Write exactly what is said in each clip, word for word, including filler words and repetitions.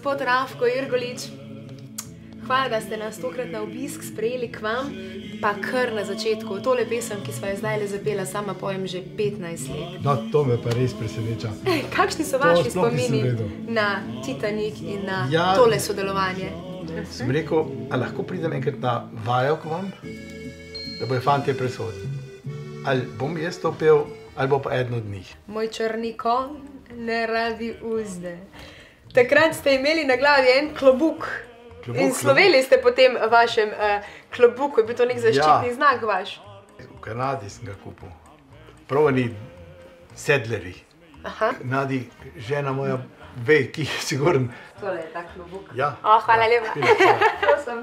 gospod Rafko Irgolič, hvala, da ste nas tokrat na obisk sprejeli k vam, pa kar na začetku. Tole pesem, ki sva jo zdaj le zapela, sama pojem že petnajst let. No, to me pa res preseneča. Kakšni so vaši spomini na Titanik in na ja, tole sodelovanje? Sem rekel, a lahko pridem enkrat na vajo k vam, da bojo fantje presodili. Ali bom jaz to pel, ali bo pa eden od njih. Moj črni konj ne rabi uzde. Takrat ste imeli na glavi en klobuk. klobuk in sloveli ste po tem vašem uh, klobuku, je bil to nek zaščitni ja. znak vaš. V Kanadi sem ga kupil. Prav oni sedleri. Aha. Kanadi, žena moja ve, ki je sigurno. Tole je ta klobuk. Ja. O, hvala ja. lepa. Prosim.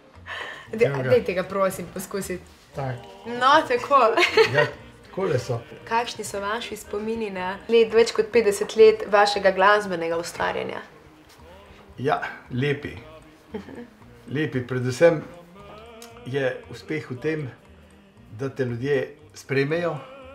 Dajte ga prosim poskusiti. Tak. No, tako. Ja, takole so. Kakšni so vaši spomini na let, več kot petdeset let vašega glasbenega ustvarjanja? Ja, lepi. Lepi. Predvsem je uspeh v tem, da te ljudje sprejmejo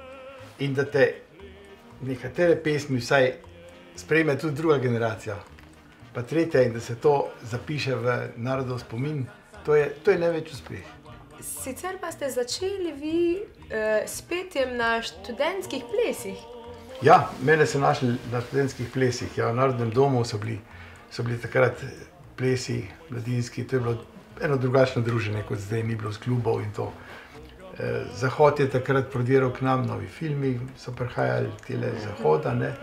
in da te nekatere pesmi vsaj sprejme tudi druga generacija, pa tretja, in da se to zapiše v narodov spomin. To je, to je največ uspeh. Sicer pa ste začeli vi uh, s petjem na študentskih plesih. Ja, mene so našli na študentskih plesih. Ja, v Narodnem domu so bili, so bili takrat plesi mladinski. To je bilo eno drugačno druženje, kot zdaj ni bilo z klubov in to. E, Zahod je takrat prodiral k nam, novi filmi so prihajali tele Zahoda, ne?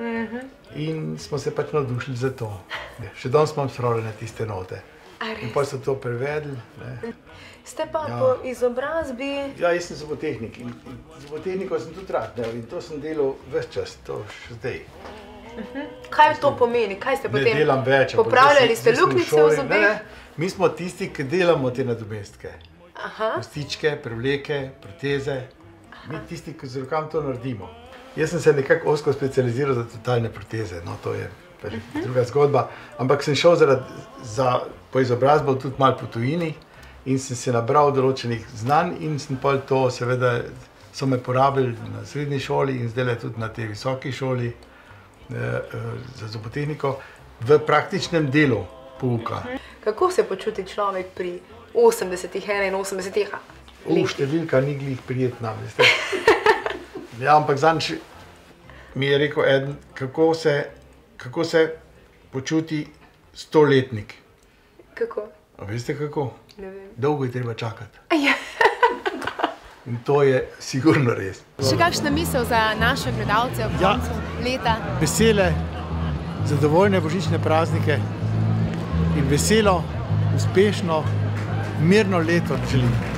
In smo se pač navdušili za to. Ja, še danes imam spravljene tiste note. In pa so to prevedli. Ne. Ste pa ja. po izobrazbi... Ja, jaz sem zobotehnik in, in zobotehniko sem tudi rad delal in to sem delal ves čas, to še zdaj. Uh-huh. Kaj to pomeni? Kaj ste potem ne delam več, popravljali? Ste luknjice v zobeh? Ne, ne. Mi smo tisti, ki delamo te nadomestke. Aha. Kostičke, prevleke, proteze. Aha. Mi tisti, ki z rokam to naredimo. Jaz sem se nekako ozko specializiral za totalne proteze, no to je uh-huh. druga zgodba. Ampak sem šel zaradi, za, po izobrazbo tudi malo po tujini. In sem se nabral določenih znanj in sem pa to, seveda, so me porabili na srednji šoli in zdaj tudi na tej visoki šoli eh, za zobotehniko v praktičnem delu pouka. Kako se počuti človek pri osemdesetih, enainosemdesetih letih? U, številka ni glih prijetna, veste. Ja, ampak zadnjič mi je rekel eden, kako se, kako se počuti stoletnik. Kako? A veste kako? Ne vem. Dolgo je treba čakati. Ja. In to je sigurno res. Še kakšna misel za naše gledalce ob ja. koncu leta? Vesele, zadovoljne božične praznike in veselo, uspešno, mirno leto želim.